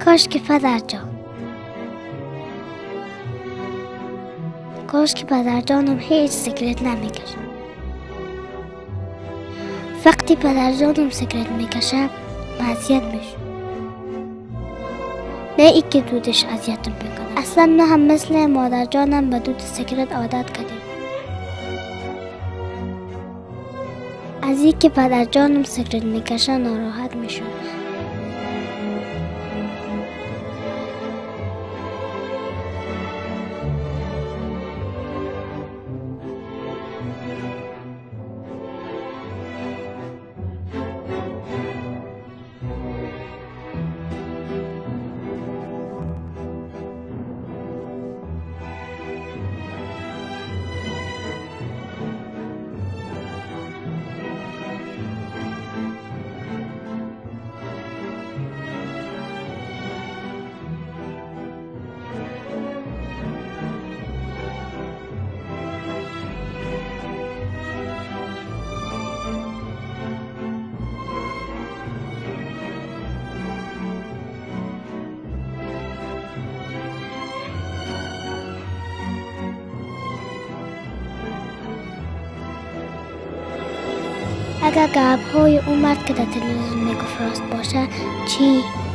کاش که پدر جان، کاش که پدر جانم هیچ سیگرت نمیکشه. وقتی پدر جانم سیگرت میکشه اذیت میشه، نه ای که دودش اذیتم میکنه. اصلا نه هم مثل مادر جانم به دود سیگرت عادت کردیم. از این که پدر جانم سیگرت میکشه ناراحت میشم. اگر گپ‌های اون مرد که در تلویزیون میگفت راست باشه چی؟